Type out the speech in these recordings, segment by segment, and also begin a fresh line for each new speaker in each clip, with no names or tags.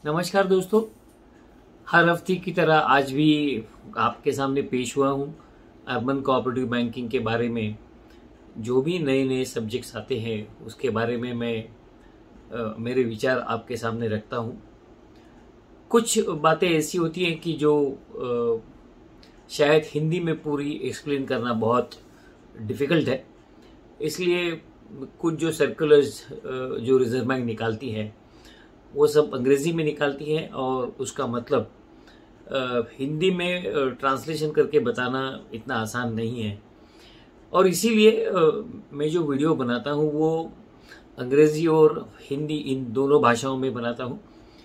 नमस्कार दोस्तों, हर हफ्ते की तरह आज भी आपके सामने पेश हुआ हूँ। अर्बन कोऑपरेटिव बैंकिंग के बारे में जो भी नए नए सब्जेक्ट्स आते हैं उसके बारे में मैं मेरे विचार आपके सामने रखता हूँ। कुछ बातें ऐसी होती हैं कि जो शायद हिंदी में पूरी एक्सप्लेन करना बहुत डिफ़िकल्ट है, इसलिए कुछ जो सर्कुलर्स जो रिजर्व बैंक निकालती है वो सब अंग्रेज़ी में निकालती है और उसका मतलब हिंदी में ट्रांसलेशन करके बताना इतना आसान नहीं है। और इसीलिए मैं जो वीडियो बनाता हूँ वो अंग्रेज़ी और हिंदी इन दोनों भाषाओं में बनाता हूँ।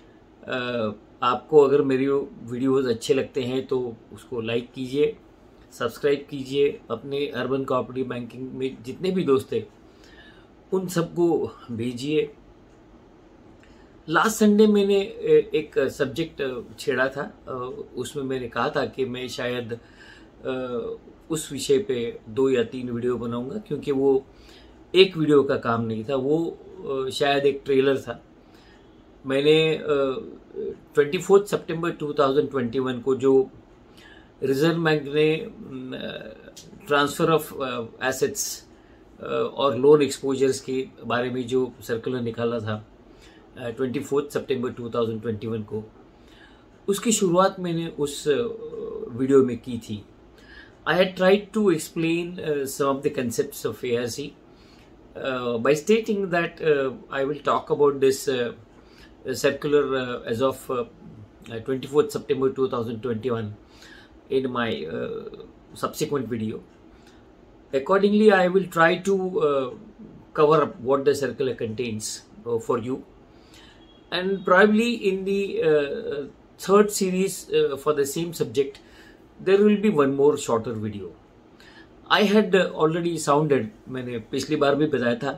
आपको अगर मेरी वीडियोस अच्छे लगते हैं तो उसको लाइक कीजिए, सब्सक्राइब कीजिए, अपने अर्बन कोऑपरेटिव बैंकिंग में जितने भी दोस्त हैं उन सबको भेजिए। लास्ट संडे मैंने एक सब्जेक्ट छेड़ा था, उसमें मैंने कहा था कि मैं शायद उस विषय पे 2 या 3 वीडियो बनाऊंगा, क्योंकि वो एक वीडियो का काम नहीं था, वो शायद एक ट्रेलर था। मैंने 24 सितंबर 2021 को जो रिजर्व बैंक ने ट्रांसफ़र ऑफ एसेट्स और लोन एक्सपोजर्स के बारे में जो सर्कुलर निकाला था 24 सितंबर 2021 को, उसकी शुरुआत मैंने उस वीडियो में की थी। I had tried to explain some of the concepts of ARC by stating that I will talk about this circular as of 24th September 2021 in my subsequent video. Accordingly, I will try to cover up what the circular contains for you. And probably in the third series for the same subject, there will be one more shorter video. I had already sounded, मैंने पिछली बार भी बताया था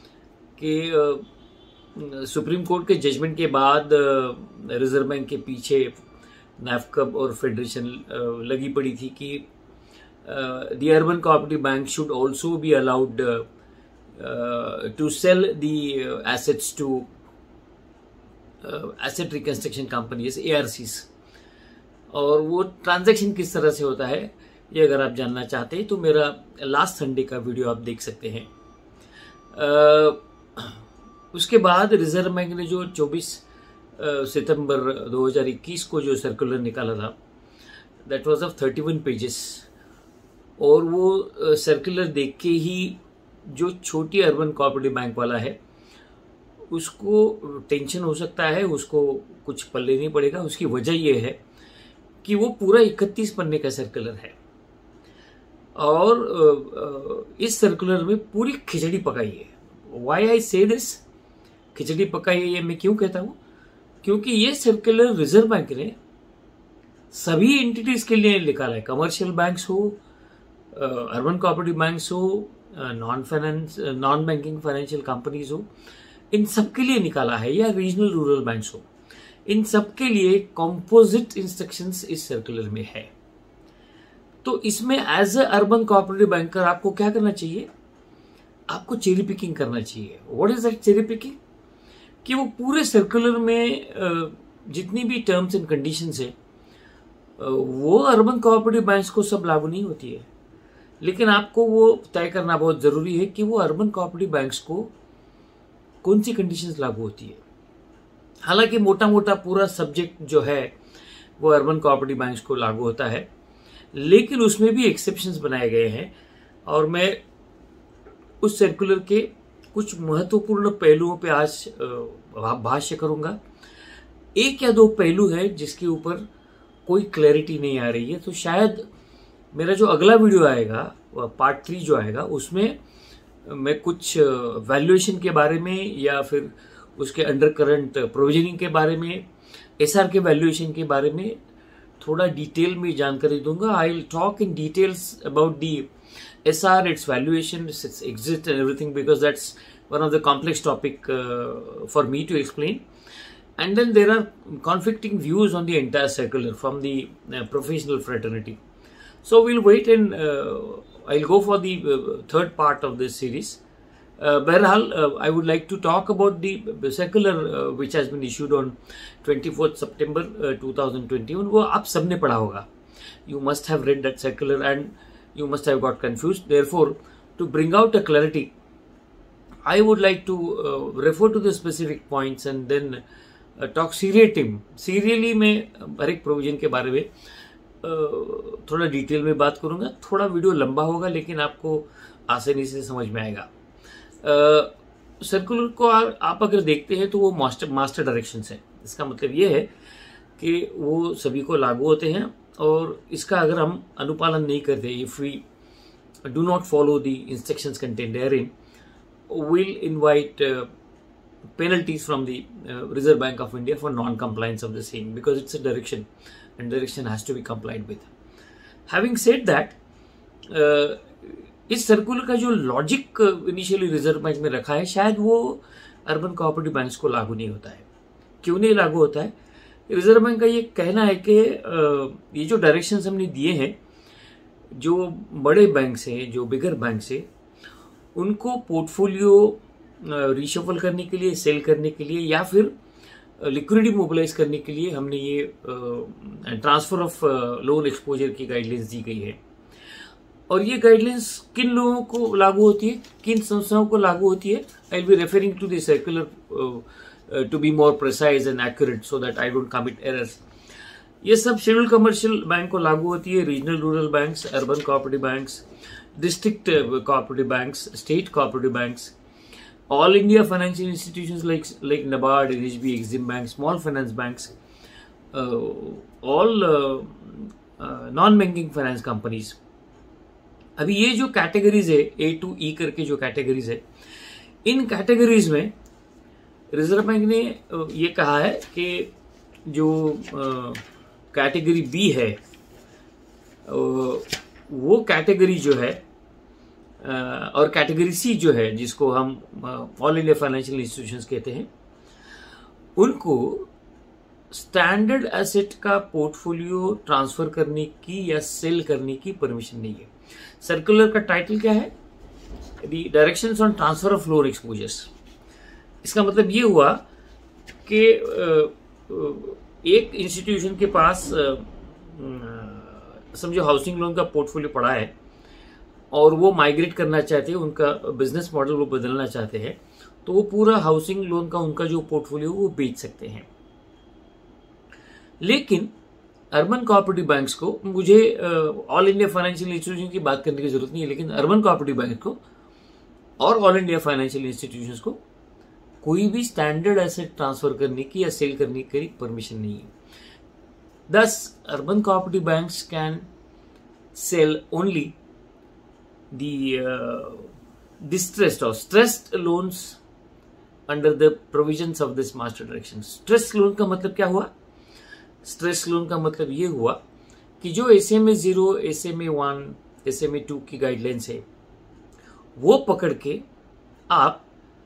कि supreme court के judgement के बाद reserve bank के पीछे NAFCB और फेडरेशन लगी पड़ी थी कि the urban cooperative bank should also be allowed to sell the assets to asset reconstruction companies, ARCs। और वो ट्रांजैक्शन किस तरह से होता है ये अगर आप जानना चाहते हैं तो मेरा लास्ट संडे का वीडियो आप देख सकते हैं। उसके बाद रिजर्व बैंक ने जो 24 सितंबर 2021 को जो सर्कुलर निकाला था, दैट वाज ऑफ 31 पेजेस। और वो सर्कुलर देख के ही जो छोटी अर्बन कोऑपरेटिव बैंक वाला है उसको टेंशन हो सकता है, उसको कुछ पल्ले नहीं पड़ेगा। उसकी वजह ये है कि वो पूरा 31 पन्ने का सर्कुलर है और इस सर्कुलर में पूरी खिचड़ी पकाई है। वाई आई से दिस, खिचड़ी पकाई है ये मैं क्यों कहता हूँ? क्योंकि ये सर्कुलर रिजर्व बैंक ने सभी एंटिटीज के लिए निकाला है। कमर्शियल बैंक्स हो, अर्बन कोऑपरेटिव बैंक्स हो, नॉन बैंकिंग फाइनेंशियल कंपनीज हो, इन सब के लिए निकाला है, या रीजनल रूरल बैंक्स हो, इन सब के लिए कॉम्पोजिट इंस्ट्रक्शंस इस सर्कुलर में है। तो इसमें as a urban cooperative banker आपको क्या करना चाहिए? आपको चेरी पिकिंग करना चाहिए। What is that cherry picking? कि वो पूरे सर्कुलर में जितनी भी टर्म्स एंड कंडीशंस है वो अर्बन कोऑपरेटिव बैंक्स को सब लागू नहीं होती है, लेकिन आपको वो तय करना बहुत जरूरी है कि वो अर्बन कोऑपरेटिव बैंक्स को कौन सी कंडीशंस लागू होती है। हालांकि मोटा मोटा पूरा सब्जेक्ट जो है वो अर्बन कोऑपरेटिव बैंक्स को लागू होता है, लेकिन उसमें भी एक्सेप्शंस बनाए गए हैं और मैं उस सर्कुलर के कुछ महत्वपूर्ण पहलुओं पे आज भाष्य करूंगा। 1 या 2 पहलू है जिसके ऊपर कोई क्लैरिटी नहीं आ रही है, तो शायद मेरा जो अगला वीडियो आएगा पार्ट 3 जो आएगा उसमें मैं कुछ वैल्यूएशन के बारे में या फिर उसके अंडर करंट प्रोविजनिंग के बारे में, SR के वैल्यूएशन के बारे में थोड़ा डिटेल में जानकारी दूंगा। I will talk in details about the SR, its valuation, its exit and everything, because that's one of the complex topic for me to explain. And then there are conflicting views on the entire circular from the professional fraternity. So we'll wait and I'll go for the third part of this series बहरहाल I would like to talk about the circular which has been issued on 24 September 2021. वो आप सबने पढ़ा होगा. You must have read that circular and you must have got confused. Therefore, to bring out a clarity, I would like to refer to the specific points and then talk serially में हर एक provision के बारे में थोड़ा detail में बात करूंगा. थोड़ा वीडियो लंबा होगा लेकिन आपको आसानी से समझ में आएगा. सर्कुलर को आप अगर देखते हैं तो वो मास्टर डायरेक्शंस है. इसका मतलब ये है कि वो सभी को लागू होते हैं और इसका अगर हम अनुपालन नहीं करते, if we do not follow the instructions contained therein, will invite penalties from the Reserve Bank of India for non-compliance of the same, because it's a direction and direction has to be complied with. Having said that, इस circular का जो logic initially reserve bank में रखा है, शायद वो urban cooperative banks को लागू नहीं होता है. क्यों नहीं लागू होता है? रिजर्व बैंक का ये कहना है कि ये जो डायरेक्शंस हमने दिए हैं, जो बड़े बैंक्स हैं, जो बिगर बैंक्स हैं, उनको पोर्टफोलियो रिशफल करने के लिए, सेल करने के लिए या फिर लिक्विडिटी मोबिलाइज करने के लिए हमने ये ट्रांसफर ऑफ लोन एक्सपोजर की गाइडलाइंस दी गई है. और ये गाइडलाइंस किन लोगों को लागू होती है, किन संस्थाओं को लागू होती है? I will be referring to the circular to be more precise and accurate so that I don't commit errors. ये सब शेड्यूल्ड कमर्शियल बैंक को लागू होती है. Regional rural banks, urban cooperative banks, district cooperative banks, state cooperative banks, all India financial institutions like NABARD, NHB, Exim Bank, small finance banks, all non-banking finance companies. अभी ये जो categories है, A to E करके जो categories है, इन categories में reserve bank ने ये कहा है कि जो कैटेगरी B है, वो कैटेगरी जो है और कैटेगरी सी जो है, जिसको हम ऑल इंडिया फाइनेंशियल इंस्टीट्यूशंस कहते हैं, उनको स्टैंडर्ड एसेट का पोर्टफोलियो ट्रांसफर करने की या सेल करने की परमिशन नहीं है. सर्कुलर का टाइटल क्या है? The directions on transfer of loan exposures. इसका मतलब ये हुआ कि एक इंस्टीट्यूशन के पास समझो हाउसिंग लोन का पोर्टफोलियो पड़ा है और वो माइग्रेट करना चाहते हैं, उनका बिजनेस मॉडल वो बदलना चाहते हैं, तो वो पूरा हाउसिंग लोन का उनका जो पोर्टफोलियो वो बेच सकते हैं. लेकिन अर्बन कोऑपरेटिव बैंक्स को, मुझे ऑल इंडिया फाइनेंशियल इंस्टीट्यूशन की बात करने की जरूरत नहीं है, लेकिन अर्बन कोऑपरेटिव बैंक को और ऑल इंडिया फाइनेंशियल इंस्टीट्यूशंस को कोई भी स्टैंडर्ड एसेट ट्रांसफर करने की या सेल करने की परमिशन नहीं है. Thus, urban cooperative banks can sell only the distressed or stressed loans under the provisions of this master direction. Stressed loan का मतलब क्या हुआ? Stressed loan का मतलब ये हुआ कि जो SMA 0, SMA 1, SMA 2 की गाइडलाइंस है, वो पकड़ के आप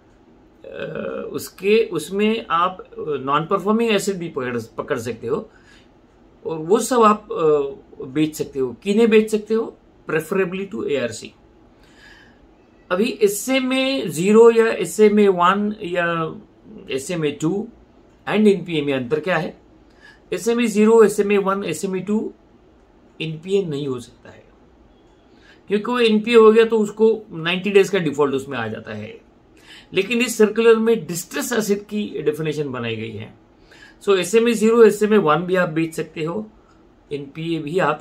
उसमें आप नॉन परफॉर्मिंग एसेट भी पकड़ सकते हो और वो सब आप बेच सकते हो. किन्हें बेच सकते हो? Preferably to ARC. अभी SMA 0 या SMA 1 या SMA 2 एंड NPA में अंतर क्या है? SMA 0, SMA 1, SMA 2 NPA नहीं हो सकता है, क्योंकि वो NPA हो गया तो उसको 90 डेज का डिफॉल्ट उसमें आ जाता है. लेकिन इस सर्कुलर में डिस्ट्रेस एसेट की डेफिनेशन बनाई गई है. सो SMA 0, SMA 1 भी आप बेच सकते हो, NPA भी आप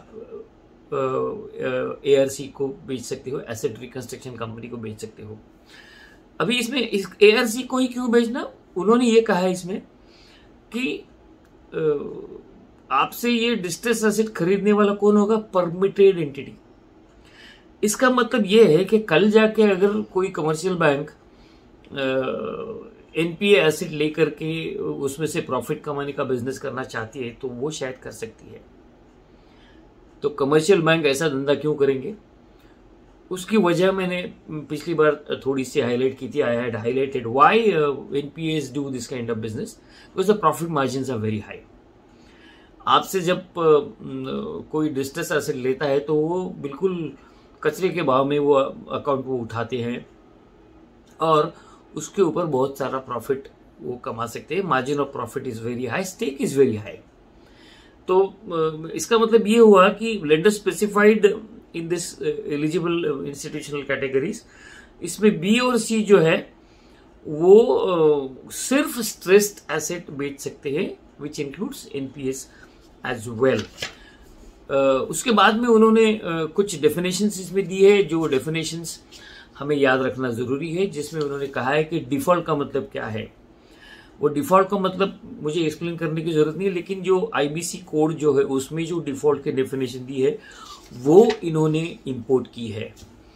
ARC को बेच सकते हो, एसेट रिकंस्ट्रक्शन कंपनी को बेच सकते हो. अभी इसमें इस ARC को ही क्यों बेचना? उन्होंने ये कहा है इसमें कि आपसे ये डिस्ट्रेस एसेट खरीदने वाला कौन होगा? Permitted entity. इसका मतलब ये है कि कल जाके अगर कोई कमर्शियल बैंक NPA एसेट लेकर के उसमें से प्रॉफिट कमाने का बिजनेस करना चाहती है तो वो शायद कर सकती है. तो कमर्शियल बैंक ऐसा धंधा क्यों करेंगे? उसकी वजह मैंने पिछली बार थोड़ी सी हाईलाइट की थी. I had highlighted why NPAs do this kind of business, because the profit margins are very high. आपसे जब कोई डिस्ट्रेस एसेट लेता है तो वो बिल्कुल कचरे के भाव में वो अकाउंट को उठाते हैं और उसके ऊपर बहुत सारा प्रॉफिट वो कमा सकते हैं। Margin of profit is very high, stake is very high. तो इसका मतलब ये हुआ कि lender specified in this eligible institutional categories, इसमें बी और सी जो है वो सिर्फ स्ट्रेस्ड एसेट बेच सकते हैं, which includes NPAs as well. उसके बाद में उन्होंने कुछ डेफिनेशंस इसमें दी है, जो डेफिनेशंस हमें याद रखना जरूरी है, जिसमें उन्होंने कहा है कि डिफॉल्ट का मतलब क्या है। वो डिफॉल्ट का मतलब मुझे एक्सप्लेन करने की जरूरत नहीं है, लेकिन जो आईबीसी कोड जो है उसमें जो डिफॉल्ट की डेफिनेशन दी है वो इन्होंने इंपोर्ट की है।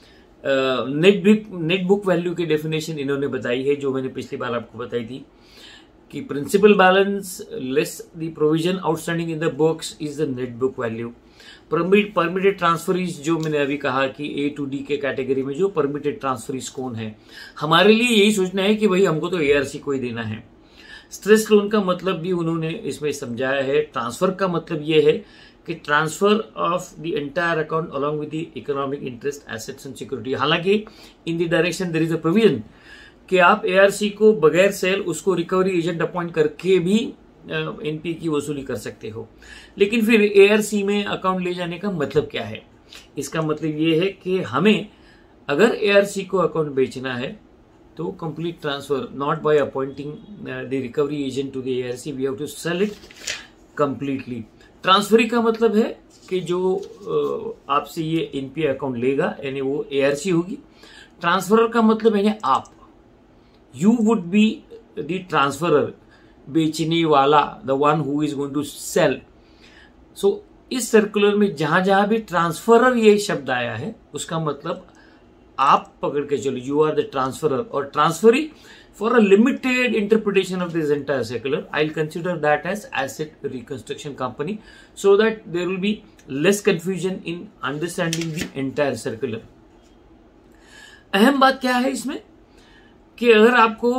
नेट बुक वैल्यू की डेफिनेशन इन्होंने बताई है, जो मैंने पिछली बार आपको बताई थी कि principal balance less the provision outstanding in the books is the net book value. Permitted transferees, जो मैंने अभी कहा कि ए टू डी के कैटेगरी में जो परमिटेड ट्रांसफरीज कौन है, हमारे लिए यही सोचना है कि भाई हमको तो एआरसी को ही देना है। स्ट्रेस लोन का मतलब भी उन्होंने इसमें समझाया है। ट्रांसफर का मतलब ये है कि transfer of the entire account along with the economic interest, assets and security. हालांकि in the direction there is a provision कि आप एआरसी को बगैर सेल उसको रिकवरी एजेंट अपॉइंट करके भी एनपीए की वसूली कर सकते हो। लेकिन फिर एआरसी में अकाउंट ले जाने का मतलब क्या है? इसका मतलब ये है कि हमें अगर एआरसी को अकाउंट बेचना है तो complete transfer, not by appointing the recovery agent to the ARC, we have to sell it completely. Transferee का मतलब है कि जो आपसे ये एनपीए अकाउंट लेगा यानी वो एआरसी होगी। ट्रांसफरर का मतलब है आप, you would be the transferor, बेचने वाला, the one who is going to sell. So इस सर्कुलर में जहां जहां भी ट्रांसफरर ये शब्द आया है उसका मतलब आप पकड़ के चलो, यू आर द ट्रांसफरर। और transferee for a limited interpretation of this entire circular, I will consider that as asset reconstruction company, so that there will be less confusion in understanding the entire circular. अहम बात क्या है इसमें कि अगर आपको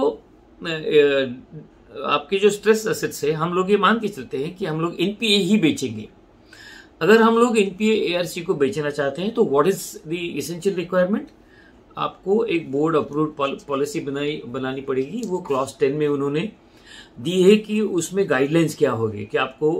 आपके जो स्ट्रेस एसेट्स है, हम लोग ये मान के चलते हैं कि हम लोग एनपीए ही बेचेंगे। अगर हम लोग एनपीए एआरसी को बेचना चाहते हैं तो what is the essential requirement? आपको एक बोर्ड अप्रूव्ड पॉलिसी बनानी पड़ेगी। वो क्लॉज 10 में उन्होंने दी है कि उसमें गाइडलाइंस क्या होगी कि आपको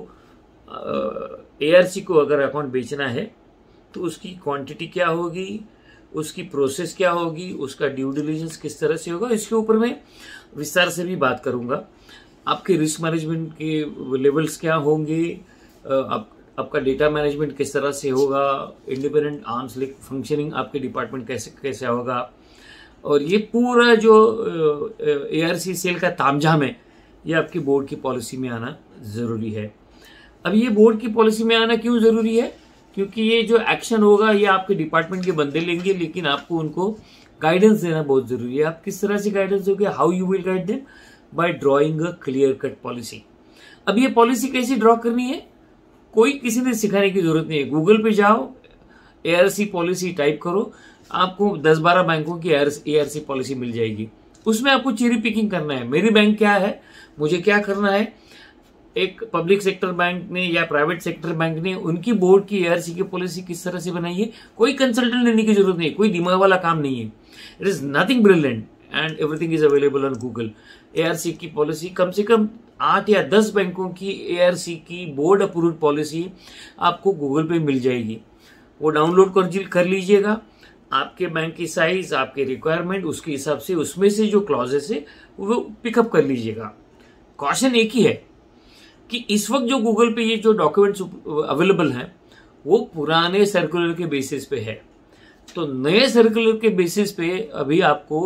एआरसी को अगर अकाउंट बेचना है तो उसकी क्वांटिटी क्या होगी, उसकी प्रोसेस क्या होगी, उसका ड्यू डिलिजेंस किस तरह से होगा। इसके ऊपर मैं विस्तार से भी बात करूंगा। आपके रिस्क मैनेजमेंट के लेवल्स क्या होंगे, आपका डेटा मैनेजमेंट किस तरह से होगा, इंडिपेंडेंट आर्म्स लिंक फंक्शनिंग आपके डिपार्टमेंट कैसे होगा, और ये पूरा जो एआरसी सेल का तामझाम है ये आपकी बोर्ड की पॉलिसी में आना जरूरी है। अब ये बोर्ड की पॉलिसी में आना क्यों जरूरी है? क्योंकि ये जो एक्शन होगा ये आपके डिपार्टमेंट के बंदे लेंगे, लेकिन आपको उनको गाइडेंस देना बहुत जरूरी है। आप किस तरह से गाइडेंस दोगे? How you will guide them? By drawing a clear cut policy. अब ये पॉलिसी कैसे ड्रॉ करनी है कोई किसी ने सिखाने की जरूरत नहीं है। गूगल पे जाओ, एआरसी पॉलिसी टाइप करो, आपको 10-12 बैंकों की एआरसी पॉलिसी मिल जाएगी। उसमें आपको चेरी पिकिंग करना है। मेरी बैंक क्या है, मुझे क्या करना है। एक पब्लिक सेक्टर बैंक ने या प्राइवेट सेक्टर बैंक ने उनकी बोर्ड की एआरसी की पॉलिसी किस तरह से बनाई है, कोई कंसल्टेंट लेने की जरूरत नहीं, कोई दिमाग वाला काम नहीं है। It is nothing brilliant and everything is available on Google. ARC की पॉलिसी कम से कम 8 या 10 बैंकों की एआरसी की बोर्ड अप्रूव्ड पॉलिसी आपको गूगल पे मिल जाएगी। वो डाउनलोड कर लीजिएगा। आपके बैंक की साइज, आपके रिक्वायरमेंट, उसके हिसाब से उसमें से जो क्लॉजेस है वो पिकअप कर लीजिएगा। कॉशन एक ही है कि इस वक्त जो गूगल पे ये जो डॉक्यूमेंट्स अवेलेबल हैं वो पुराने सर्कुलर के बेसिस पे है। तो नए सर्कुलर के बेसिस पे अभी आपको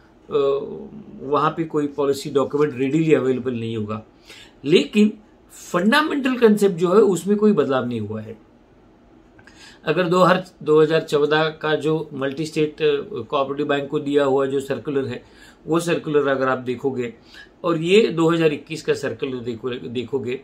वहां पे कोई पॉलिसी डॉक्यूमेंट रेडीली अवेलेबल नहीं होगा, लेकिन फंडामेंटल कंसेप्ट जो है उसमें कोई बदलाव नहीं हुआ है। अगर 2014 का जो मल्टी स्टेट कोऑपरेटिव बैंक को दिया हुआ जो सर्कुलर है वो सर्कुलर अगर आप देखोगे और ये 2021 का सर्कुलर देखोगे,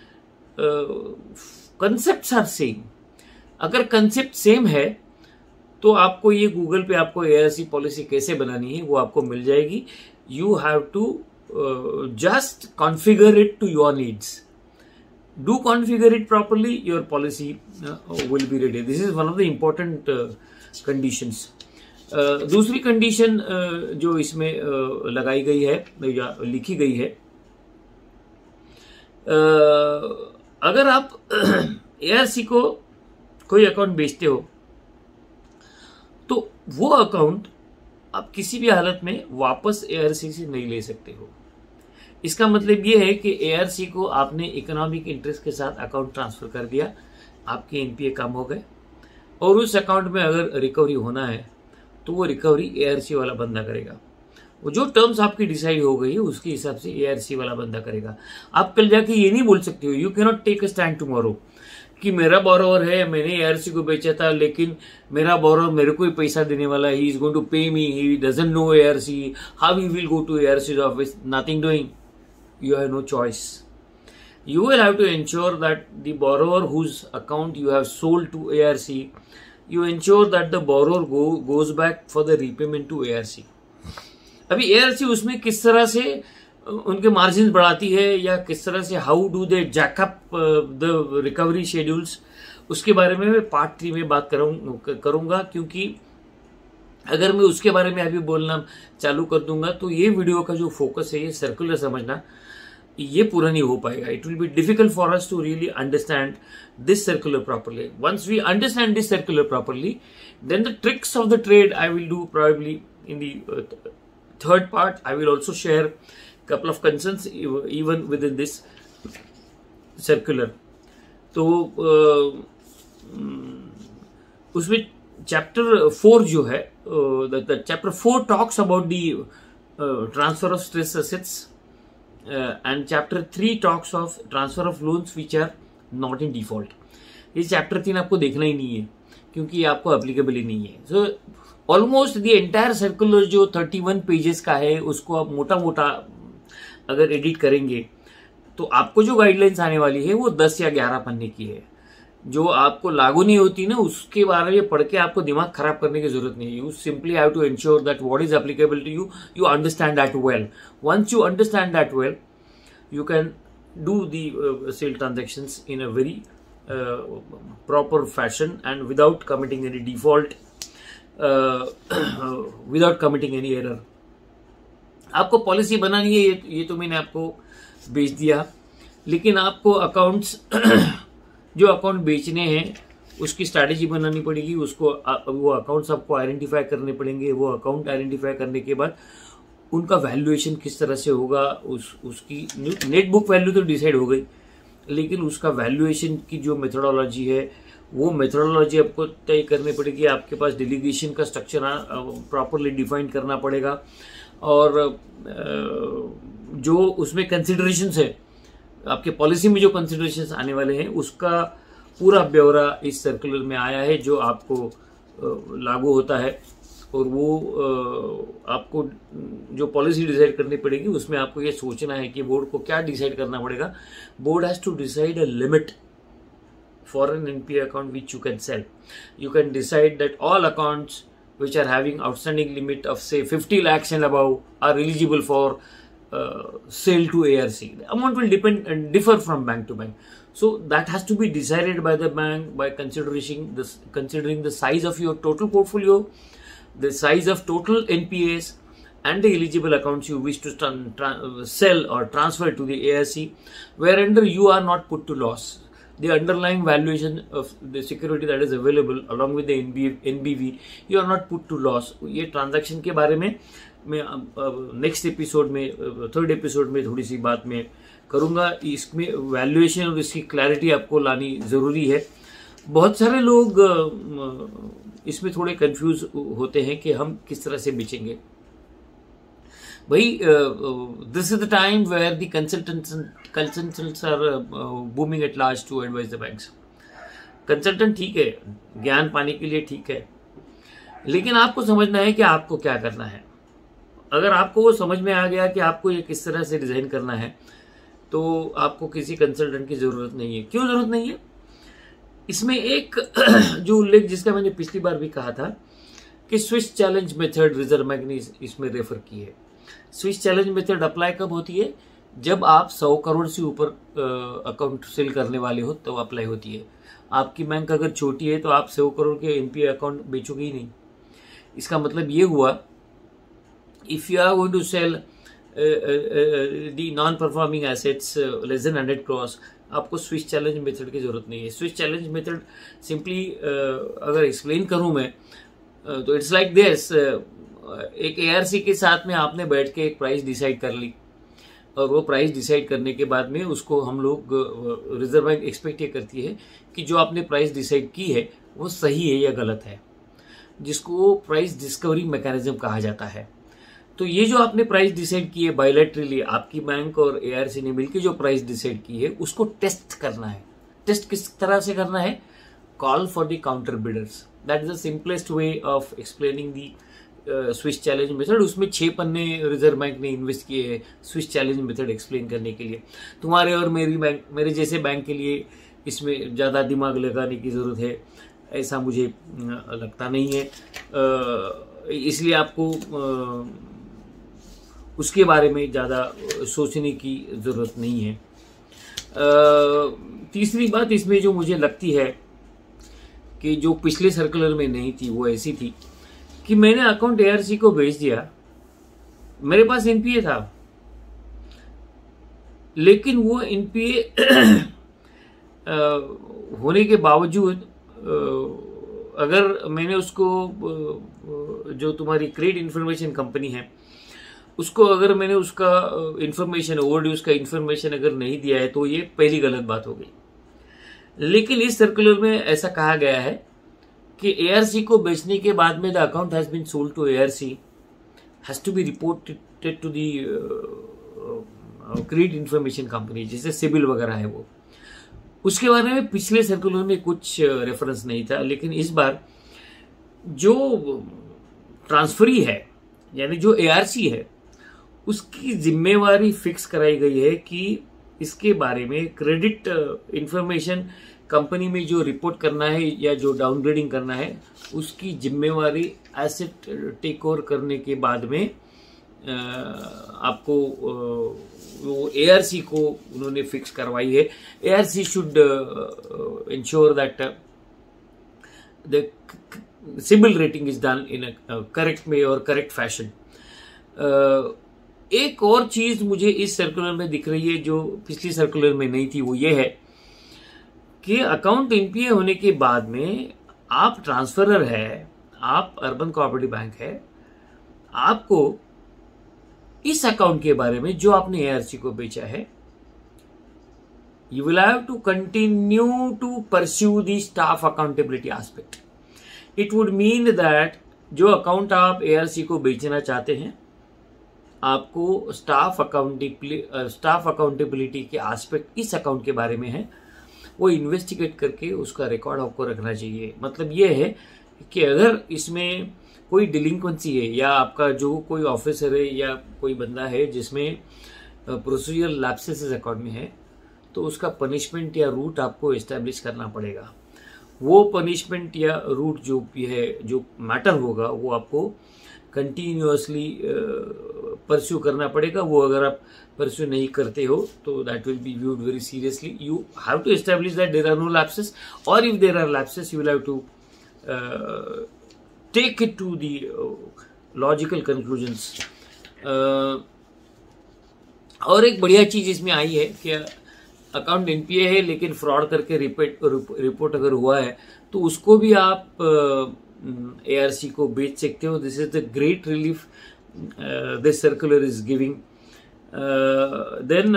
कंसेप्ट्स आर सेम। अगर कंसेप्ट सेम है तो आपको ये गूगल पे आपको एआरसी पॉलिसी कैसे बनानी है वो आपको मिल जाएगी। You have to just configure it to your needs. Do configure it properly, your policy will be ready. This is one of the important conditions. दूसरी कंडीशन जो इसमें लगाई गई है या लिखी गई है, अगर आप एआरसी को कोई अकाउंट बेचते हो तो वो अकाउंट आप किसी भी हालत में वापस एआरसी से नहीं ले सकते हो। इसका मतलब ये है कि एआरसी को आपने इकोनॉमिक इंटरेस्ट के साथ अकाउंट ट्रांसफर कर दिया, आपके एनपीए कम हो गए, और उस अकाउंट में अगर रिकवरी होना है तो वो रिकवरी एआरसी वाला बंदा करेगा। वो जो टर्म्स आपकी डिसाइड हो गई है उसके हिसाब से एआरसी वाला बंदा करेगा। आप कल जाके ये नहीं बोल सकते हो, you can not take a stand tomorrow कि मेरा बोरोवर है, मैंने एआरसी को बेचा था, लेकिन मेरा बोरोवर मेरे को ही पैसा देने वाला है, he is going to pay me, he doesn't know ARC, how he will go to ARC office, nothing doing. You have no choice. You will have to ensure that the borrower whose account you have sold to ARC, you ensure that the borrower goes back for the repayment to ARC. अभी ARC उसमें किस तरह से उनके margin बढ़ाती है या किस तरह से how do they jack up the recovery schedules, उसके बारे में मैं पार्ट 3 में बात करूंगा, क्योंकि अगर मैं उसके बारे में अभी बोलना चालू कर दूंगा तो ये वीडियो का जो फोकस है, ये सर्कुलर समझना, ये पूरा नहीं हो पाएगा। It will be difficult for us to really understand this circular properly. Once we understand this circular properly, then the tricks of the trade I will do probably in the third part. I will also share couple of concerns even within this circular. तो उसमें chapter 4 जो है, chapter 4 talks about the transfer of stress assets, and chapter 3 talks of transfer of loans which are not in default. ये chapter 3 आपको देखना ही नहीं है क्योंकि ये आपको एप्लीकेबल ही नहीं है। So almost the entire circular जो 31 पेजेस का है, उसको आप मोटा मोटा अगर एडिट करेंगे तो आपको जो गाइडलाइंस आने वाली है वो 10 या 11 पन्ने की है। जो आपको लागू नहीं होती ना, उसके बारे में पढ़ के आपको दिमाग खराब करने की जरूरत नहीं है। You simply have to ensure that what is applicable to you, you understand that well. Once you understand that well, you can do the sale transactions in a very proper fashion and without committing any default, without committing any error. आपको policy बनानी है, ये तो मैंने आपको बेच दिया, लेकिन आपको अकाउंट्स जो अकाउंट बेचने हैं उसकी स्ट्रैटेजी बनानी पड़ेगी। उसको वो अकाउंट्स आपको आइडेंटिफाई करने पड़ेंगे। वो अकाउंट आइडेंटिफाई करने के बाद उनका वैल्यूएशन किस तरह से होगा, उसकी नेट बुक वैल्यू तो डिसाइड हो गई, लेकिन उसका वैल्यूएशन की जो मेथोडोलॉजी है वो मेथोडोलॉजी आपको तय करनी पड़ेगी। आपके पास डेलीगेशन का स्ट्रक्चर प्रॉपरली डिफाइन करना पड़ेगा, और जो उसमें कंसिडरेशंस है, आपके पॉलिसी में जो कंसिडरेशंस आने वाले हैं, उसका पूरा ब्यौरा इस सर्कुलर में आया है जो आपको लागू होता है। और वो आपको जो पॉलिसी डिसाइड करनी पड़ेगी उसमें आपको ये सोचना है कि बोर्ड को क्या डिसाइड करना पड़ेगा। Board has to decide a limit for an NPA account which you can sell. You can decide that all accounts which are having outstanding limit of say 50 lakhs and above are eligible for sale to ARC. The amount will differ from bank to bank. So that has to be decided by the bank by considering the size of your total portfolio, the size of total NPAs, and the eligible accounts you wish to sell or transfer to the ARC, wherein you are not put to loss. The underlying valuation of the security that is available along with the NBV, you are not put to loss. ये ट्रांजैक्शन के बारे में मैं next episode में, third episode में थोड़ी सी बात मैं करूंगा। इसमें वैल्यूएशन और इसकी क्लैरिटी आपको लानी जरूरी है। बहुत सारे लोग इसमें थोड़े कंफ्यूज होते हैं कि हम किस तरह से बेचेंगे। भाई, this is the time where the consultants are booming at large to advise the banks. Consultant ठीक है, ज्ञान पाने के लिए ठीक है, लेकिन आपको समझना है कि आपको क्या करना है। अगर आपको वो समझ में आ गया कि आपको ये किस तरह से डिजाइन करना है, तो आपको किसी कंसल्टेंट की जरूरत नहीं है। क्यों जरूरत नहीं है? इसमें एक जो उल्लेख जिसका मैंने पिछली बार भी कहा था कि Swiss challenge method Reserve bank ने इसमें रेफर की है। स्विस चैलेंज मेथड अप्लाई कब होती है? जब आप 100 करोड़ से ऊपर अकाउंट सेल करने वाले हो तो अप्लाई होती है। आपकी बैंक अगर छोटी है तो आप 100 करोड़ के एनपीए अकाउंट बेचोगे ही नहीं। इसका मतलब ये हुआ, if you are going to sell the non performing assets less than 100 crores, आपको स्विच चैलेंज मेथड की जरूरत नहीं है। स्विच चैलेंज मेथड सिंपली अगर एक्सप्लेन करूं मैं तो इट्स लाइक दिस, एक एआरसी के साथ में आपने बैठ के एक प्राइस डिसाइड कर ली, और वो प्राइस डिसाइड करने के बाद में उसको हम लोग रिजर्व बैंक एक्सपेक्ट ये करती है कि जो आपने प्राइस डिसाइड की है वो सही है या गलत है, जिसको प्राइस डिस्कवरी मैकेनिज्म कहा जाता है। तो ये जो आपने प्राइस डिसाइड की है बायलैटरली, आपकी बैंक और एआरसी ने मिलकर जो प्राइस डिसाइड की है उसको टेस्ट करना है। टेस्ट किस तरह से करना है? Call for the counter bidders, that is the simplest way of explaining the switch challenge method. उसमें 6 पन्ने रिजर्व बैंक ने इन्वेस्ट किए हैं स्विच चैलेंज मेथड एक्सप्लेन करने के लिए। तुम्हारे और मेरे जैसे बैंक के लिए इसमें ज़्यादा दिमाग लगाने की ज़रूरत है ऐसा मुझे लगता नहीं है, इसलिए आपको उसके बारे में ज़्यादा सोचने की ज़रूरत नहीं है। तीसरी बात इसमें जो मुझे लगती है कि जो पिछले सर्कुलर में नहीं थी वो ऐसी थी कि मैंने अकाउंट एआरसी को भेज दिया, मेरे पास एनपीए था, लेकिन वो एनपीए होने के बावजूद अगर मैंने उसको जो तुम्हारी क्रेडिट इंफॉर्मेशन कंपनी है उसको अगर मैंने उसका इंफॉर्मेशन ओवरड्यूज का इंफॉर्मेशन अगर नहीं दिया है तो ये पहली गलत बात हो गई। लेकिन इस सर्कुलर में ऐसा कहा गया है कि एआरसी को बेचने के बाद में the account has been sold to ARC has to be reported to the credit information company, जैसे सिबिल वगैरह है वो। उसके बारे में पिछले सर्कुलर में कुछ रेफरेंस नहीं था, लेकिन इस बार जो ट्रांसफरी है यानी जो एआरसी है उसकी जिम्मेवारी फिक्स कराई गई है कि इसके बारे में क्रेडिट इंफॉर्मेशन कंपनी में जो रिपोर्ट करना है या जो डाउनग्रेडिंग करना है उसकी जिम्मेवारी एसेट टेक ओवर करने के बाद में आपको वो एआरसी को उन्होंने फिक्स करवाई है। ARC should ensure that the CIBIL rating is done in a correct way और करेक्ट फैशन। एक और चीज मुझे इस सर्कुलर में दिख रही है जो पिछली सर्कुलर में नहीं थी, वो ये है कि अकाउंट एनपीए होने के बाद में आप ट्रांसफरर है, आप अर्बन कोऑपरेटिव बैंक है, आपको इस अकाउंट के बारे में जो आपने एआरसी को बेचा है you will have to continue to pursue the staff accountability aspect. It would mean that जो अकाउंट आप एआरसी को बेचना चाहते हैं आपको स्टाफ अकाउंटेबिलिटी के एस्पेक्ट इस अकाउंट के बारे में है वो इन्वेस्टिगेट करके उसका रिकॉर्ड आपको रखना चाहिए। मतलब ये है कि अगर इसमें कोई डिलिंक्वेंसी है या आपका जो कोई ऑफिसर है या कोई बंदा है जिसमें प्रोसीजरल लैप्सेस इस अकाउंट में है तो उसका पनिशमेंट या रूट आपको एस्टेब्लिश करना पड़ेगा। वो पनिशमेंट या रूट जो भी है जो मैटर होगा वो आपको कंटिन्यूअसली परस्यू करना पड़ेगा। वो अगर आप परस्यू नहीं करते हो तो that will be viewed very seriously. You have to establish that there are no lapses, और if there are lapses you will have to take it to the logical conclusions. और एक बढ़िया चीज इसमें आई है कि अकाउंट एनपीए है लेकिन फ्रॉड करके रिपोर्ट अगर हुआ है तो उसको भी आप एआरसी को बेच सकते हो। This is the great relief this circular is giving. Then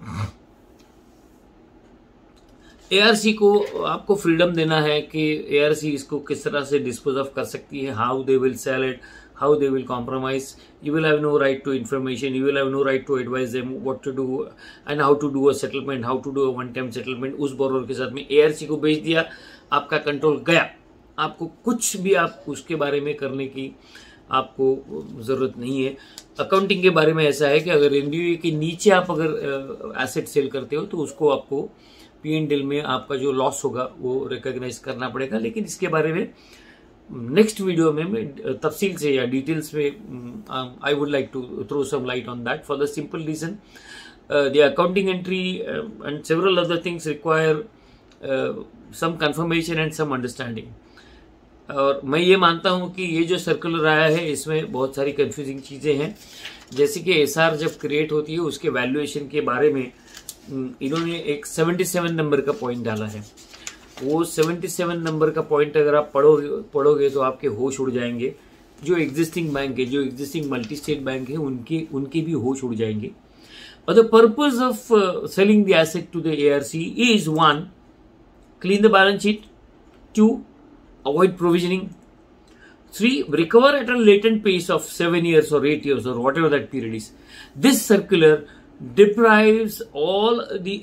ARC को आपको फ्रीडम देना है कि एआरसी इसको किस तरह से डिस्पोज ऑफ कर सकती है, how they will sell it, how they will compromise. You will have no right to information, you will have no right to advise them what to do and how to do a settlement, how to do a one time settlement। उस borrower के साथ में ARC को बेच दिया, आपका control गया, आपको कुछ भी आप उसके बारे में करने की आपको जरूरत नहीं है। अकाउंटिंग के बारे में ऐसा है कि अगर एनडीओ के नीचे आप अगर एसेट सेल करते हो तो उसको आपको पी&एल में आपका जो लॉस होगा वो रिकॉग्नाइज करना पड़ेगा। लेकिन इसके बारे में नेक्स्ट वीडियो में मैं तफसील से या डिटेल्स में I would like to throw some light on that for the simple reason the accounting entry and several other things require some confirmation and some understanding. और मैं ये मानता हूं कि ये जो सर्कुलर आया है इसमें बहुत सारी कंफ्यूजिंग चीजें हैं, जैसे कि एसआर जब क्रिएट होती है उसके वैल्यूएशन के बारे में इन्होंने एक 77 नंबर का पॉइंट डाला है। वो 77 नंबर का पॉइंट अगर आप पढ़ोगे तो आपके होश उड़ जाएंगे। जो एग्जिस्टिंग बैंक है, जो एग्जिस्टिंग मल्टी स्टेट बैंक है, उनके भी होश उड़ जाएंगे। और the purpose of selling the asset to the ARC is 1, clean the balance sheet, 2, avoid provisioning, 3, recover at a latent pace of 7 years or 8 years or whatever that period is. This circular deprives all the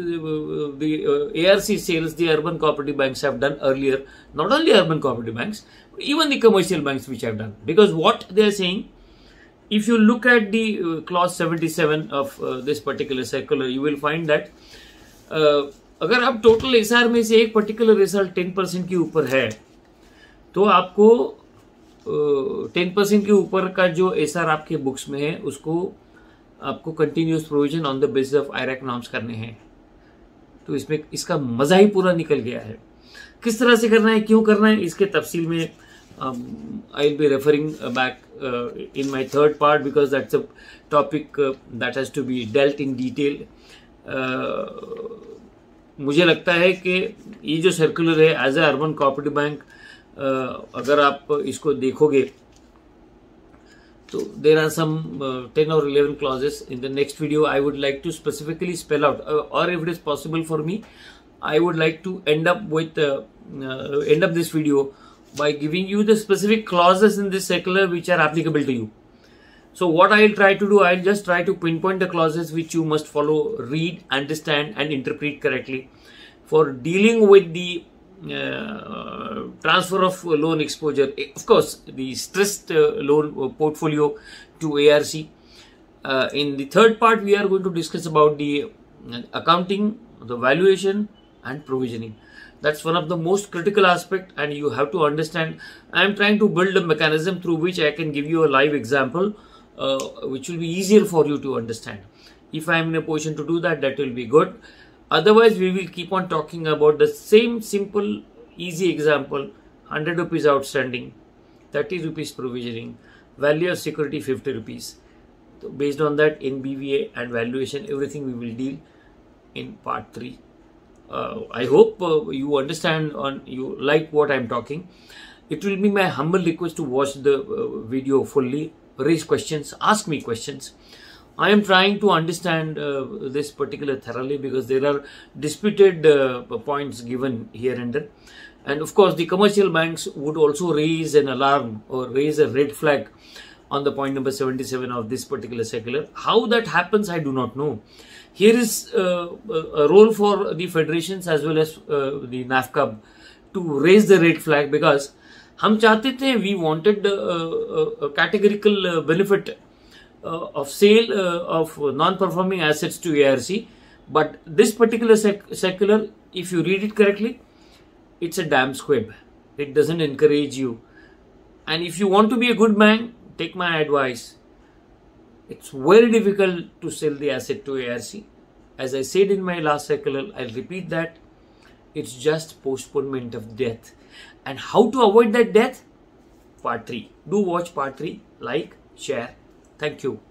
ARC sales the urban cooperative banks have done earlier, not only urban cooperative banks, even the commercial banks which have done. Because what they are saying, if you look at the clause 77 of this particular circular, you will find that अगर आप total SR में से एक particular result 10% के ऊपर है तो आपको 10% के ऊपर का जो एसआर आपके बुक्स में है उसको आपको continuous provision on the basis of IRAC norms करने हैं। तो इसमें इसका मजा ही पूरा निकल गया है। किस तरह से करना है, क्यों करना है, इसके तफसील में I will be referring back in my third part, because that's a topic that has to be dealt in detail. मुझे लगता है कि ये जो सर्कुलर है as a urban cooperative bank, अगर आप इसको देखोगे तो there are some 10 or 11 clauses. In the next video I would like to specifically spell out, or if it is possible for me, I would like to end up this video by giving you the specific clauses in this circular which are applicable to you. So what I'll try to do, I'll just try to pinpoint the clauses which you must follow, read, understand and interpret correctly for dealing with the transfer of loan exposure, of course the stressed loan portfolio to ARC. In the third part we are going to discuss about the accounting, the valuation and provisioning. That's one of the most critical aspect, and you have to understand. I am trying to build a mechanism through which I can give you a live example which will be easier for you to understand. If I am in a position to do that, that will be good. Otherwise, we will keep on talking about the same simple, easy example. 100 rupees outstanding, 30 rupees provisioning, value of security 50 rupees. So based on that, NBVA and valuation, everything we will deal in part 3. I hope you understand and you like what I am talking. It will be my humble request to watch the video fully. Raise questions, ask me questions. I am trying to understand this particular thoroughly because there are disputed points given here and there. And of course, the commercial banks would also raise an alarm or raise a red flag on the point number 77 of this particular circular. How that happens, I do not know. Here is a role for the federations as well as the NAFCAB to raise the red flag, because हम चाहते थे, we wanted a categorical benefit of sale of non-performing assets to ARC, but this particular circular, if you read it correctly, it's a damn squib. It doesn't encourage you. And if you want to be a good man, take my advice. It's very difficult to sell the asset to ARC. As I said in my last circular, I'll repeat that. It's just postponement of death. And how to avoid that death? Part 3. Do watch part 3. Like, share. Thank you.